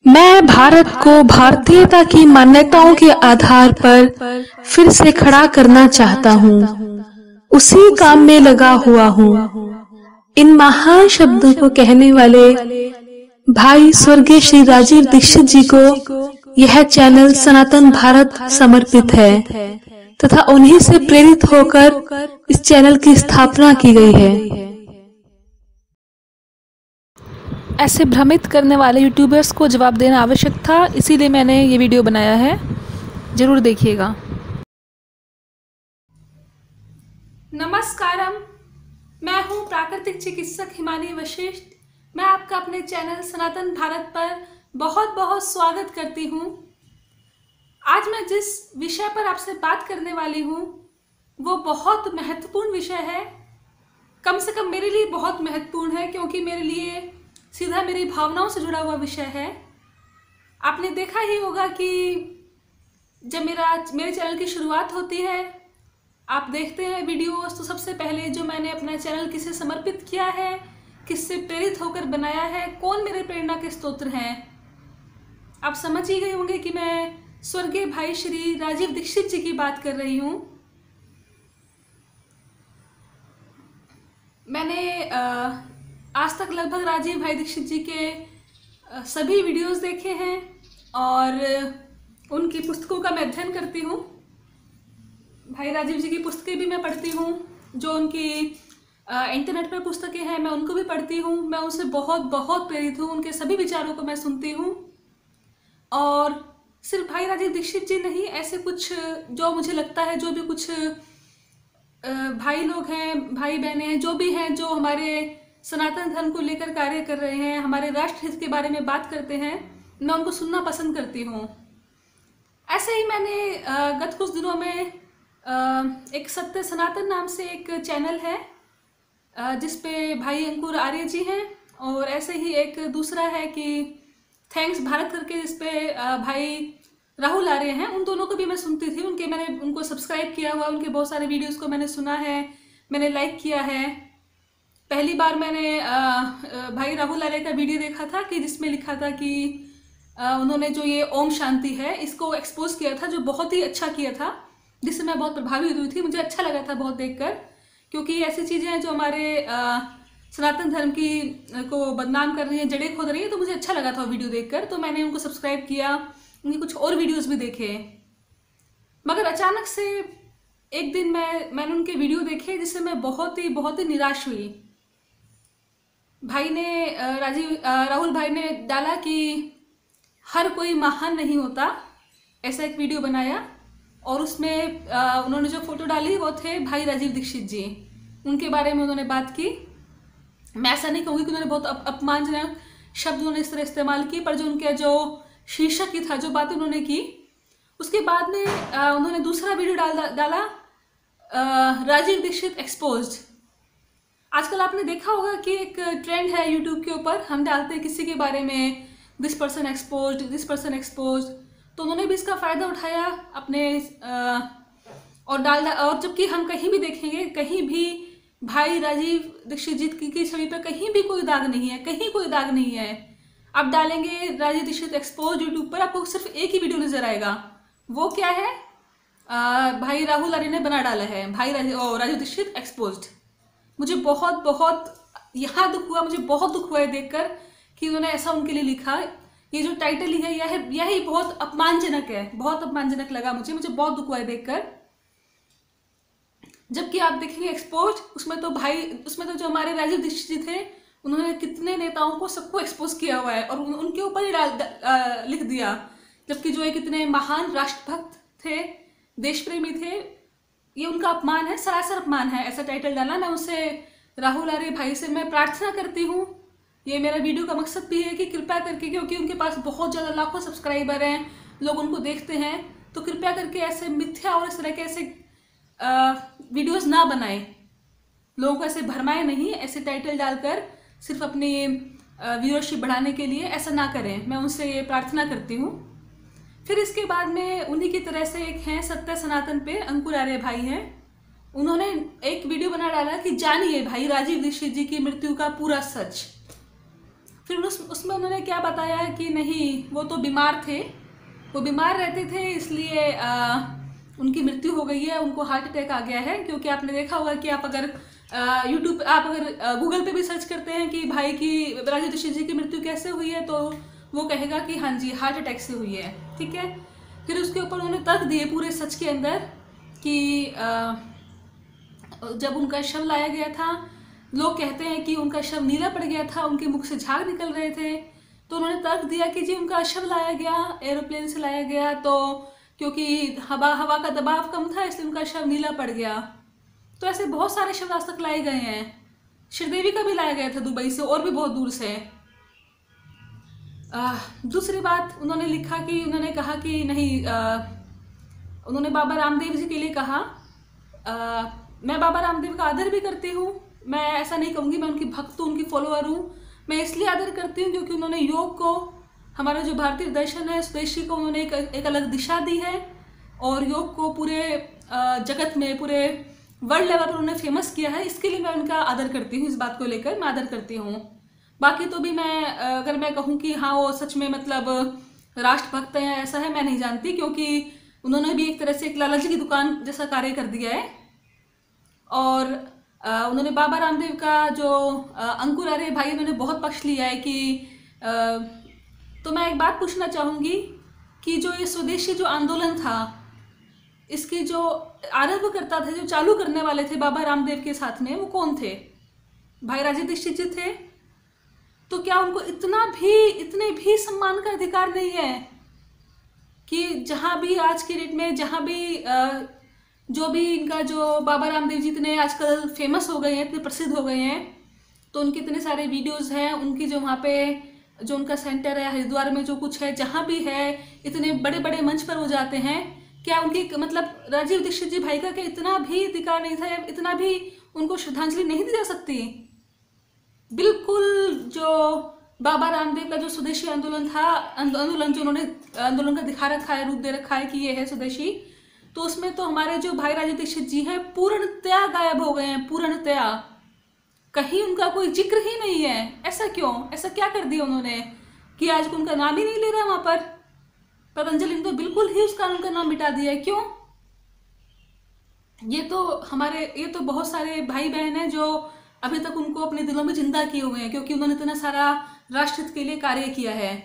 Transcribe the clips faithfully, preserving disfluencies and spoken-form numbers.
मैं भारत को भारतीयता की मान्यताओं के आधार पर फिर से खड़ा करना चाहता हूँ। उसी काम में लगा हुआ हूँ। इन महान शब्दों को कहने वाले भाई स्वर्गीय श्री राजीव दीक्षित जी को यह चैनल सनातन भारत समर्पित है तथा उन्हीं से प्रेरित होकर इस चैनल की स्थापना की गई है। ऐसे भ्रमित करने वाले यूट्यूबर्स को जवाब देना आवश्यक था, इसीलिए मैंने ये वीडियो बनाया है। जरूर देखिएगा। नमस्कारम, मैं हूँ प्राकृतिक चिकित्सक हिमानी वशिष्ठ। मैं आपका अपने चैनल सनातन भारत पर बहुत बहुत स्वागत करती हूँ। आज मैं जिस विषय पर आपसे बात करने वाली हूँ वो बहुत महत्वपूर्ण विषय है। कम से कम मेरे लिए बहुत महत्वपूर्ण है, क्योंकि मेरे लिए सीधा मेरी भावनाओं से जुड़ा हुआ विषय है। आपने देखा ही होगा कि जब मेरा मेरे चैनल की शुरुआत होती है, आप देखते हैं वीडियोस, तो सबसे पहले जो मैंने अपना चैनल किसे समर्पित किया है, किससे प्रेरित होकर बनाया है, कौन मेरे प्रेरणा के स्तोत्र हैं, आप समझ ही गए होंगे कि मैं स्वर्गीय भाई श्री राजीव दीक्षित जी की बात कर रही हूँ। मैंने आ, आज तक लगभग राजीव भाई दीक्षित जी के सभी वीडियोस देखे हैं और उनकी पुस्तकों का मैं अध्ययन करती हूँ। भाई राजीव जी की पुस्तकें भी मैं पढ़ती हूँ, जो उनकी इंटरनेट पर पुस्तकें हैं मैं उनको भी पढ़ती हूँ। मैं उनसे बहुत बहुत प्रेरित हूँ, उनके सभी विचारों को मैं सुनती हूँ। और सिर्फ भाई राजीव दीक्षित जी नहीं, ऐसे कुछ जो मुझे लगता है, जो भी कुछ भाई लोग हैं, भाई बहनें हैं, जो भी हैं, जो हमारे सनातन धर्म को लेकर कार्य कर रहे हैं, हमारे राष्ट्र हित के बारे में बात करते हैं, मैं उनको सुनना पसंद करती हूँ। ऐसे ही मैंने गत कुछ दिनों में एक सत्य सनातन नाम से एक चैनल है जिस पे भाई अंकुर आर्य जी हैं, और ऐसे ही एक दूसरा है कि थैंक्स भारत करके, जिस पे भाई राहुल आर्य हैं। उन दोनों को भी मैं सुनती थी, उनके मैंने उनको सब्सक्राइब किया हुआ, उनके बहुत सारे वीडियोज़ को मैंने सुना है, मैंने लाइक किया है। पहली बार मैंने भाई राहुल आर्य का वीडियो देखा था कि जिसमें लिखा था कि उन्होंने जो ये ओम शांति है इसको एक्सपोज किया था, जो बहुत ही अच्छा किया था, जिससे मैं बहुत प्रभावित हुई थी। मुझे अच्छा लगा था बहुत देखकर, क्योंकि ऐसी चीज़ें हैं जो हमारे सनातन धर्म की को बदनाम कर रही हैं, जड़ें खोद रही हैं। तो मुझे अच्छा लगा था वीडियो देखकर, तो मैंने उनको सब्सक्राइब किया, उनके कुछ और वीडियोज़ भी देखे। मगर अचानक से एक दिन मैं मैंने उनके वीडियो देखे जिससे मैं बहुत ही बहुत ही निराश हुई। भाई ने राजीव राहुल भाई ने डाला कि हर कोई महान नहीं होता, ऐसा एक वीडियो बनाया, और उसमें उन्होंने जो फोटो डाली वो थे भाई राजीव दीक्षित जी। उनके बारे में उन्होंने बात की। मैं ऐसा नहीं कहूँगी कि उन्होंने बहुत अप, अपमानजनक शब्द उन्होंने इस तरह इस्तेमाल की, पर जो उनके जो शीर्षक की था, जो बात उन्होंने की, उसके बाद में उन्होंने दूसरा वीडियो डाल डाला राजीव दीक्षित एक्सपोज्ड। आजकल आपने देखा होगा कि एक ट्रेंड है यूट्यूब के ऊपर, हम डालते हैं किसी के बारे में this person exposed, this person exposed, तो उन्होंने भी इसका फ़ायदा उठाया अपने आ, और डाल और जबकि हम कहीं भी देखेंगे, कहीं भी भाई राजीव दीक्षित जी की, की छवि पर कहीं भी कोई दाग नहीं है, कहीं कोई दाग नहीं है। आप डालेंगे राजीव दीक्षित एक्सपोज यूट्यूब पर, आपको सिर्फ एक ही वीडियो नजर आएगा। वो क्या है? आ, भाई राहुल आर्य ने बना डाला है, भाई राजीव राजीव दीक्षित एक्सपोज्ड। मुझे बहुत बहुत यहाँ दुख हुआ, मुझे बहुत दुख हुआ है देखकर कि उन्होंने ऐसा उनके लिए लिखा। ये जो टाइटल ही है यह यही बहुत अपमानजनक है, बहुत अपमानजनक लगा मुझे मुझे बहुत दुख हुआ है देखकर। जबकि आप देखेंगे एक्सपोज, उसमें तो भाई उसमें तो जो हमारे राजीव दीक्षित जी थे, उन्होंने कितने नेताओं को, सबको एक्सपोज किया हुआ है और उन, उनके ऊपर ही डाल लिख दिया। जबकि जो एक इतने महान राष्ट्रभक्त थे, देश प्रेमी थे, ये उनका अपमान है, सरासर अपमान है ऐसा टाइटल डाला। मैं उनसे, राहुल आर्य भाई से मैं प्रार्थना करती हूँ, ये मेरा वीडियो का मकसद भी है कि कृपया करके, क्योंकि उनके पास बहुत ज़्यादा लाखों सब्सक्राइबर हैं, लोग उनको देखते हैं, तो कृपया करके ऐसे मिथ्या और इस तरह के ऐसे वीडियोस ना बनाएं, लोगों को ऐसे भरमाएं नहीं, ऐसे टाइटल डालकर सिर्फ अपनी व्यूअरशिप बढ़ाने के लिए ऐसा ना करें। मैं उनसे ये प्रार्थना करती हूँ। फिर इसके बाद में उन्हीं की तरह से एक हैं सत्य सनातन पे अंकुर आर्य भाई हैं, उन्होंने एक वीडियो बना डाला कि जानिए भाई राजीव दीक्षित जी की मृत्यु का पूरा सच। फिर उस उसमें उन्होंने क्या बताया कि नहीं, वो तो बीमार थे, वो बीमार रहते थे इसलिए आ, उनकी मृत्यु हो गई है, उनको हार्ट अटैक आ गया है। क्योंकि आपने देखा होगा कि आप अगर यूट्यूब आप अगर गूगल पे भी सर्च करते हैं कि भाई की राजीव दीक्षित जी की मृत्यु कैसे हुई है, तो वो कहेगा कि हाँ जी हार्ट अटैक से हुई है। ठीक है, फिर उसके ऊपर उन्होंने तर्क दिए पूरे सच के अंदर कि आ, जब उनका शव लाया गया था, लोग कहते हैं कि उनका शव नीला पड़ गया था, उनके मुख से झाग निकल रहे थे। तो उन्होंने तर्क दिया कि जी उनका शव लाया गया, एरोप्लेन से लाया गया, तो क्योंकि हवा हवा का दबाव कम था इसलिए उनका शव नीला पड़ गया। तो ऐसे बहुत सारे शव आज तक लाए गए हैं। श्रीदेवी का भी लाया गया था दुबई से और भी बहुत दूर से। आ, दूसरी बात उन्होंने लिखा कि उन्होंने कहा कि नहीं, आ, उन्होंने बाबा रामदेव जी के लिए कहा, आ, मैं बाबा रामदेव का आदर भी करती हूँ, मैं ऐसा नहीं कहूँगी मैं उनकी भक्त हूँ, उनकी फॉलोअर हूँ। मैं इसलिए आदर करती हूँ क्योंकि उन्होंने योग को, हमारा जो भारतीय दर्शन है स्वदेशी को, उन्होंने एक, एक अलग दिशा दी है और योग को पूरे जगत में, पूरे वर्ल्ड लेवल पर उन्होंने फेमस किया है। इसके लिए मैं उनका आदर करती हूँ, इस बात को लेकर मैं आदर करती हूँ। बाकी तो भी मैं अगर मैं कहूँ कि हाँ वो सच में मतलब राष्ट्रभक्त है या ऐसा है, मैं नहीं जानती, क्योंकि उन्होंने भी एक तरह से एक लालच की दुकान जैसा कार्य कर दिया है। और आ, उन्होंने बाबा रामदेव का जो आ, अंकुर आर्य भाई, उन्होंने बहुत पक्ष लिया है कि आ, तो मैं एक बात पूछना चाहूँगी कि जो ये स्वदेशी जो आंदोलन था, इसकी जो आरंभ करता था, जो चालू करने वाले थे बाबा रामदेव के साथ में, वो कौन थे? भाई राजीव दीक्षित जी थे। तो क्या उनको इतना भी इतने भी सम्मान का अधिकार नहीं है कि जहाँ भी आज की डेट में, जहाँ भी आ, जो भी इनका जो बाबा रामदेव जी इतने आजकल फेमस हो गए हैं, इतने प्रसिद्ध हो गए हैं, तो उनके इतने सारे वीडियोस हैं, उनकी जो वहाँ पे जो उनका सेंटर है हरिद्वार में, जो कुछ है, जहाँ भी है, इतने बड़े बड़े मंच पर वो जाते हैं। क्या उनकी मतलब राजीव दीक्षित जी भाई का क्या इतना भी अधिकार नहीं था, या इतना भी उनको श्रद्धांजलि नहीं दी जा सकती? बिल्कुल जो बाबा रामदेव का जो स्वदेशी आंदोलन था, आंदोलन जो उन्होंने आंदोलन का दिखा रखा है, रूप दे रखा है कि ये है स्वदेशी, तो उसमें तो हमारे जो भाई राजीव दीक्षित जी हैं पूर्णतया गायब हो गए हैं, पूर्णतया कहीं उनका कोई जिक्र ही नहीं है। ऐसा क्यों? ऐसा क्या कर दिया उन्होंने कि आज उनका नाम ही नहीं ले रहा वहां पर? पतंजलि ने तो बिल्कुल ही उसका उनका नाम मिटा दिया है। क्यों? ये तो हमारे ये तो बहुत सारे भाई बहन हैं जो अभी तक उनको अपने दिलों में जिंदा किए हुए हैं, क्योंकि उन्होंने इतना सारा राष्ट्र के लिए कार्य किया है।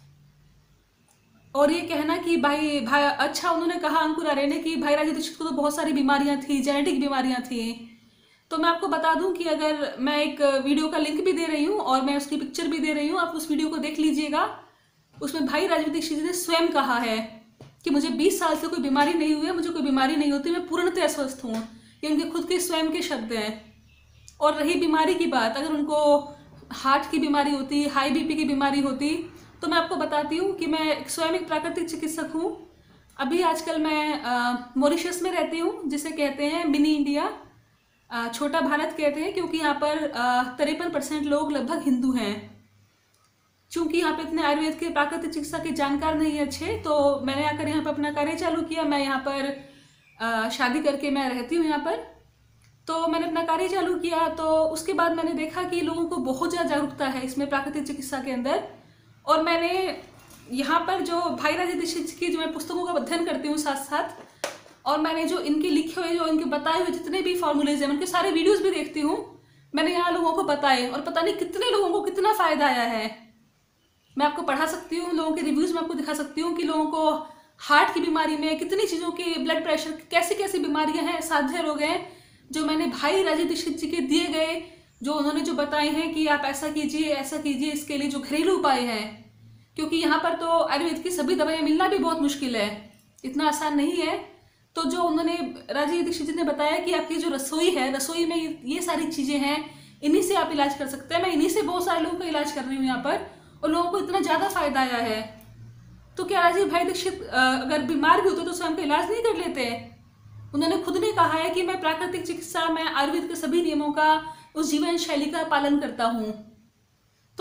और ये कहना कि भाई भाई अच्छा, उन्होंने कहा अंकुर आर्य ने कि भाई राजीव दीक्षित को तो बहुत सारी बीमारियां थी, जेनेटिक बीमारियां थी। तो मैं आपको बता दूं कि अगर मैं एक वीडियो का लिंक भी दे रही हूं और मैं उसकी पिक्चर भी दे रही हूं, आप उस वीडियो को देख लीजिएगा। उसमें भाई राजीव दीक्षित ने स्वयं कहा है कि मुझे बीस साल से कोई बीमारी नहीं हुई है, मुझे कोई बीमारी नहीं होती, मैं पूर्णतः स्वस्थ हूँ। ये उनके खुद के स्वयं के शब्द हैं। और रही बीमारी की बात, अगर उनको हार्ट की बीमारी होती, हाई बीपी की बीमारी होती, तो मैं आपको बताती हूँ कि मैं स्वयं एक प्राकृतिक चिकित्सक हूँ। अभी आजकल मैं मॉरिशस में रहती हूँ, जिसे कहते हैं मिनी इंडिया, छोटा भारत कहते हैं, क्योंकि यहाँ पर तिरपन परसेंट लोग लगभग हिंदू हैं। चूँकि यहाँ पे इतने आयुर्वेद के प्राकृतिक चिकित्सा के जानकार नहीं है अच्छे, तो मैंने आकर यहाँ पर अपना कार्य चालू किया। मैं यहाँ पर आ, शादी करके मैं रहती हूँ यहाँ पर, तो मैंने अपना कार्य चालू किया। तो उसके बाद मैंने देखा कि लोगों को बहुत ज़्यादा जागरूकता है इसमें प्राकृतिक चिकित्सा के अंदर। और मैंने यहाँ पर जो भाई राजीव दीक्षित की जो मैं पुस्तकों का अध्ययन करती हूँ साथ साथ, और मैंने जो इनके लिखे हुए, जो इनके बताए हुए जितने भी फॉर्मूलेज हैं, उनके सारे वीडियोस भी देखती हूँ। मैंने यहाँ लोगों को बताए और पता नहीं कितने लोगों को कितना फ़ायदा आया है। मैं आपको पढ़ा सकती हूँ, लोगों के रिव्यूज़ में आपको दिखा सकती हूँ कि लोगों को हार्ट की बीमारी में कितनी चीज़ों की, ब्लड प्रेशर, कैसी कैसी बीमारियाँ हैं, साध्य रोग हैं, जो मैंने भाई राजीव दीक्षित जी के दिए गए, जो उन्होंने जो बताए हैं कि आप ऐसा कीजिए, ऐसा कीजिए, इसके लिए जो घरेलू उपाय हैं। क्योंकि यहाँ पर तो आयुर्वेद की सभी दवाइयाँ मिलना भी बहुत मुश्किल है, इतना आसान नहीं है। तो जो उन्होंने राजीव दीक्षित जी ने बताया कि आपकी जो रसोई है, रसोई में ये, ये सारी चीज़ें हैं, इन्हीं से आप इलाज कर सकते हैं। मैं इन्हीं से बहुत सारे लोगों का इलाज कर रही हूँ यहाँ पर, और लोगों को इतना ज़्यादा फायदा आया है। तो क्या राजीव भाई दीक्षित अगर बीमार भी होते तो स्वयं का इलाज नहीं कर लेते? उन्होंने खुद ने कहा है कि मैं प्राकृतिक चिकित्सा, मैं आयुर्वेद के सभी नियमों का, उस जीवन शैली का पालन करता हूँ। तो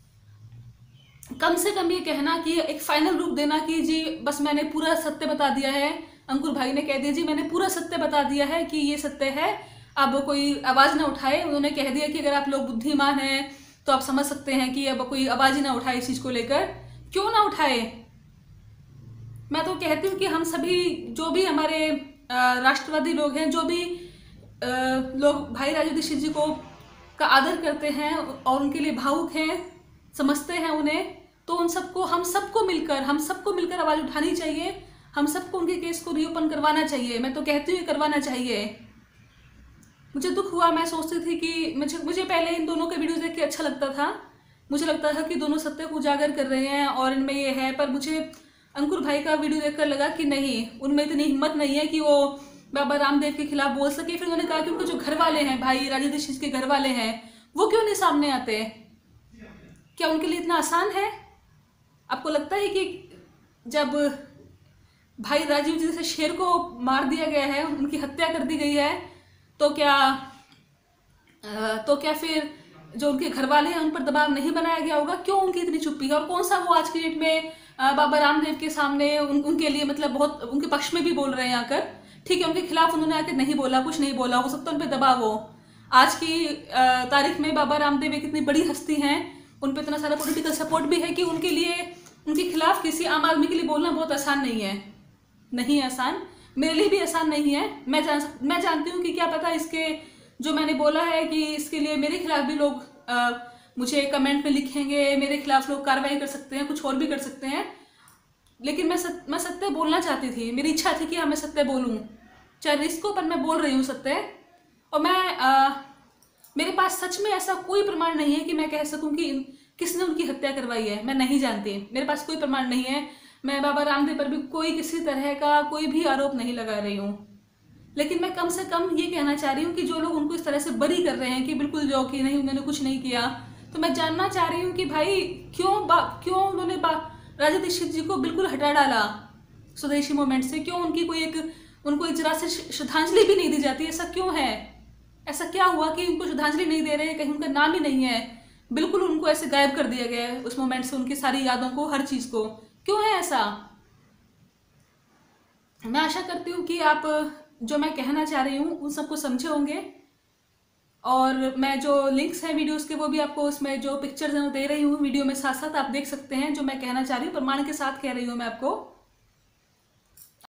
कम से कम ये कहना कि एक फाइनल रूप देना कि जी बस मैंने पूरा सत्य बता दिया है, अंकुर भाई ने कह दिया जी मैंने पूरा सत्य बता दिया है कि ये सत्य है, अब कोई आवाज़ ना उठाए। उन्होंने कह दिया कि अगर आप लोग बुद्धिमान हैं, तो आप समझ सकते हैं कि अब कोई आवाज़ ही ना उठाए इस चीज़ को लेकर। क्यों ना उठाए? मैं तो कहती हूँ कि हम सभी जो भी हमारे राष्ट्रवादी लोग हैं, जो भी लोग भाई राजीव दीक्षित जी को का आदर करते हैं और उनके लिए भावुक हैं, समझते हैं उन्हें, तो उन सबको हम सबको मिलकर हम सबको मिलकर आवाज़ उठानी चाहिए। हम सबको उनके केस को रीओपन करवाना चाहिए। मैं तो कहती हूँ करवाना चाहिए। मुझे दुख हुआ, मैं सोचती थी कि मुझे मुझे पहले इन दोनों के वीडियो देख के अच्छा लगता था। मुझे लगता था कि दोनों सत्य को उजागर कर रहे हैं और इनमें ये है, पर मुझे अंकुर भाई का वीडियो देखकर लगा कि नहीं, उनमें इतनी हिम्मत नहीं है कि वो बाबा रामदेव के खिलाफ बोल सके। फिर उन्होंने कहा कि उनके जो घर वाले हैं, भाई राजीव दीक्षित के घर वाले हैं, वो क्यों नहीं सामने आते? क्या उनके लिए इतना आसान है? आपको लगता है कि जब भाई राजीव जी जैसे शेर को मार दिया गया है, उनकी हत्या कर दी गई है, तो क्या तो क्या फिर जो उनके घर वाले हैं उन पर दबाव नहीं बनाया गया होगा? क्यों उनकी इतनी चुप्पी है? और कौन सा वो आज की डेट में बाबा रामदेव के सामने उन, उनके लिए मतलब बहुत उनके पक्ष में भी बोल रहे हैं आकर। ठीक है, उनके खिलाफ उन्होंने आकर नहीं बोला, कुछ नहीं बोला, हो सकता है उन पर दबाव हो। आज की तारीख में बाबा रामदेव एक इतनी बड़ी हस्ती हैं, उन पर इतना सारा पॉलिटिकल सपोर्ट भी है कि उनके लिए उनके खिलाफ किसी आम आदमी के लिए बोलना बहुत आसान नहीं है। नहीं आसान, मेरे लिए भी आसान नहीं है। मैं जान मैं जानती हूँ कि क्या पता इसके जो मैंने बोला है कि इसके लिए मेरे खिलाफ भी लोग आ, मुझे कमेंट में लिखेंगे, मेरे खिलाफ लोग कार्रवाई कर सकते हैं, कुछ और भी कर सकते हैं। लेकिन मैं सत, मैं सत्य बोलना चाहती थी, मेरी इच्छा थी कि हाँ मैं सत्य बोलूँ, चाहे रिस्क हो, पर मैं बोल रही हूँ सत्य। और मैं आ, मेरे पास सच में ऐसा कोई प्रमाण नहीं है कि मैं कह सकूँ कि किसने उनकी हत्या करवाई है। मैं नहीं जानती, मेरे पास कोई प्रमाण नहीं है। मैं बाबा रामदेव पर भी कोई किसी तरह का कोई भी आरोप नहीं लगा रही हूँ, लेकिन मैं कम से कम ये कहना चाह रही हूँ कि जो लोग उनको इस तरह से बरी कर रहे हैं कि बिल्कुल जो कि नहीं उन्होंने कुछ नहीं किया, तो मैं जानना चाह रही हूँ कि भाई क्यों क्यों उन्होंने राजीव दीक्षित जी को बिल्कुल हटा डाला स्वदेशी मूवमेंट से? क्यों उनकी कोई एक उनको एक जरा से श्रद्धांजलि भी नहीं दी जाती? ऐसा क्यों है? ऐसा क्या हुआ कि उनको श्रद्धांजलि नहीं दे रहे? कहीं उनका नाम ही नहीं है, बिल्कुल उनको ऐसे गायब कर दिया गया है उस मोमेंट से, उनकी सारी यादों को, हर चीज़ को। क्यों है ऐसा? मैं आशा करती हूँ कि आप जो मैं कहना चाह रही हूँ उन सबको समझे होंगे। और मैं जो लिंक्स हैं वीडियोस के वो भी आपको उसमें जो पिक्चर्स हैं वो दे रही हूँ वीडियो में, साथ साथ आप देख सकते हैं जो मैं कहना चाह रही हूँ, प्रमाण के साथ कह रही हूँ मैं आपको।